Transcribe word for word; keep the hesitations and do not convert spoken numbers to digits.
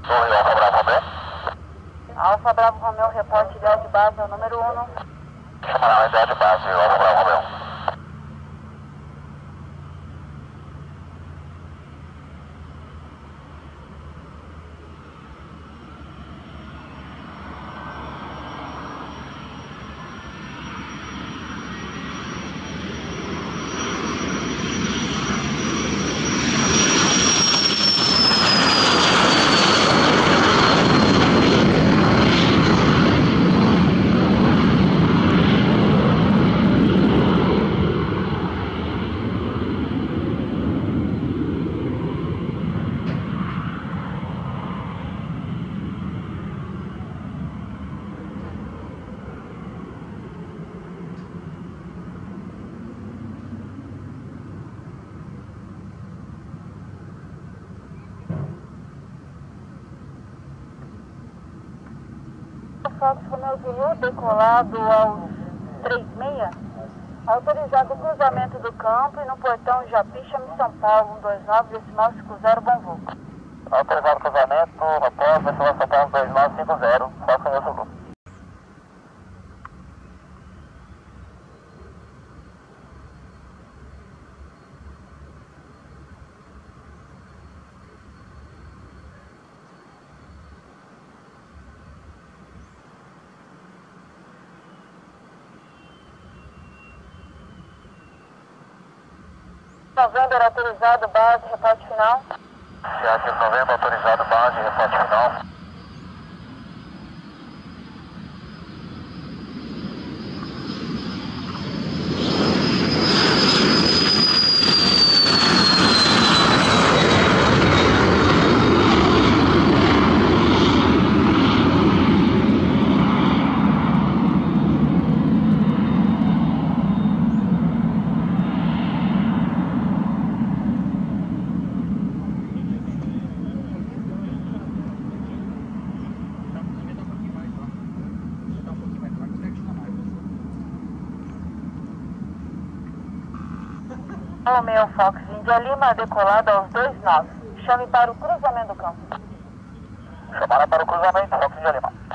Oi, Alfa Bravo Romeo. Alfa Bravo Romeo, reporte ideal de base, é o número um. Chamará ideal de base, Alfa Bravo Romeo. Fox Romeo Zulu, decolado aos três meia, autorizado o cruzamento do campo e no portão Japi-Chame São Paulo, um dois nove, decimal cinco zero, bom voo. Autorizado o cruzamento, após, decimal São Paulo dois nove cinco zero, Fox Romeo Zulu. Novembro autorizado, base, reporte final. Seattle Novembro autorizado, base, reporte final. Romeo Fox, India Lima, decolado aos dois nove. Chame para o cruzamento do campo. Chamará para o cruzamento, Fox India Lima.